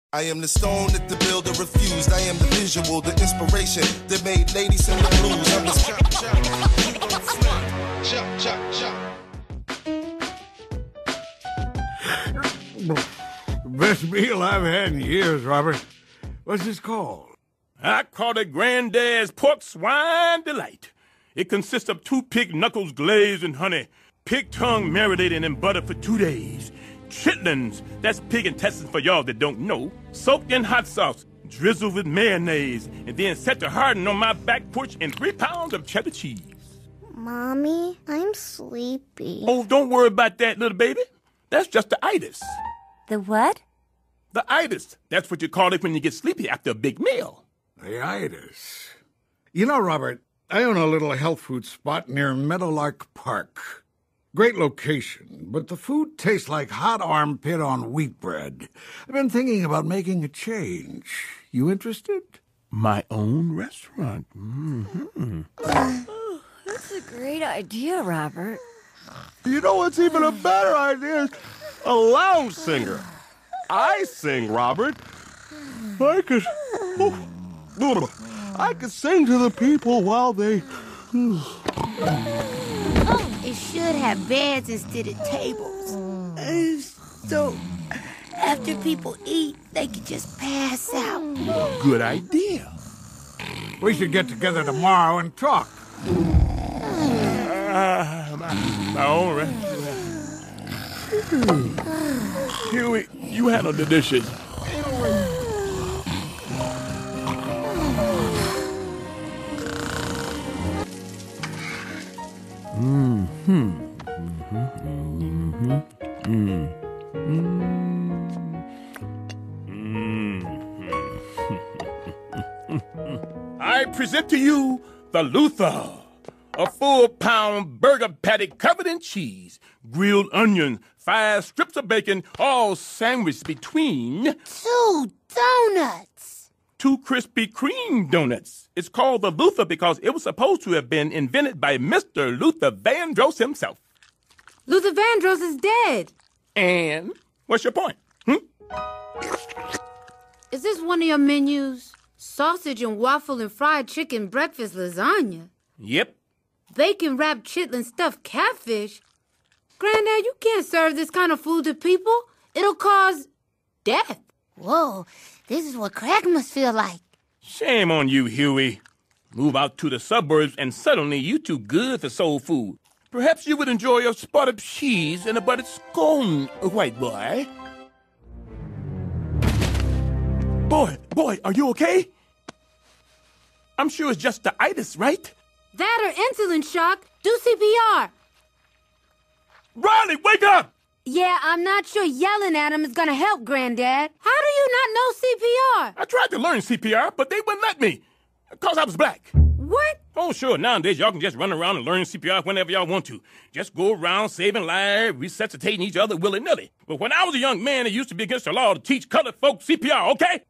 I am the stone that the builder refused. I am the visual, the inspiration that made ladies sing the blues. I'm just Best meal I've had in years, Robert. What's this called? I call it Granddad's Pork Swine Delight. It consists of 2 pig knuckles glazed in honey, pig tongue marinated in butter for 2 days, chitlins, that's pig intestines for y'all that don't know, soaked in hot sauce, drizzled with mayonnaise, and then set to harden on my back porch in 3 pounds of cheddar cheese. Mommy, I'm sleepy. Oh, don't worry about that, little baby. That's just the itis. The what? The itis. That's what you call it when you get sleepy after a big meal. The itis. You know, Robert, I own a little health food spot near Meadowlark Park. Great location, but the food tastes like hot armpit on wheat bread. I've been thinking about making a change. You interested? My own restaurant. Mm-hmm. That's a great idea, Robert. You know what's even a better idea? A lounge singer. I sing, Robert. I could sing to the people while they... It should have beds instead of tables. So after people eat, they can just pass out. Good idea. We should get together tomorrow and talk. My own restaurant. Huey, you handle the dishes. I present to you the Luther, a 4-pound burger patty covered in cheese, grilled onion, 5 strips of bacon, all sandwiched between 2 donuts. 2 Krispy Kreme donuts. It's called the Luther because it was supposed to have been invented by Mr. Luther Vandross himself. Luther Vandross is dead. And what's your point? Is this one of your menus? Sausage and waffle and fried chicken breakfast lasagna. Yep. Bacon wrapped chitlin stuffed catfish. Granddad, you can't serve this kind of food to people. It'll cause death. Whoa, this is what crack must feel like. Shame on you, Huey. Move out to the suburbs and suddenly you too good for soul food. Perhaps you would enjoy a spot of cheese and a buttered scone, white boy. Boy, are you okay? I'm sure it's just the itis, right? That or insulin shock. Do CPR. Riley, wake up! Yeah, I'm not sure yelling at him is gonna help, Granddad. How do you not know CPR? I tried to learn CPR, but they wouldn't let me. Because I was black. What? Oh, sure, nowadays y'all can just run around and learn CPR whenever y'all want to. Just go around saving lives, resuscitating each other willy-nilly. But when I was a young man, it used to be against the law to teach colored folk CPR, okay?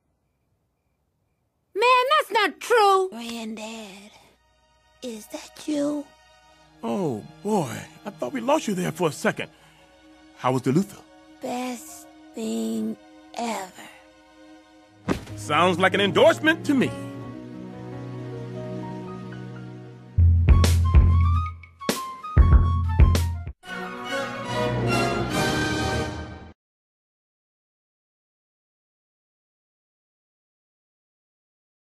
Man, that's not true. Granddad, is that you? Oh, boy, I thought we lost you there for a second. How was the Luther? Best thing ever. Sounds like an endorsement to me.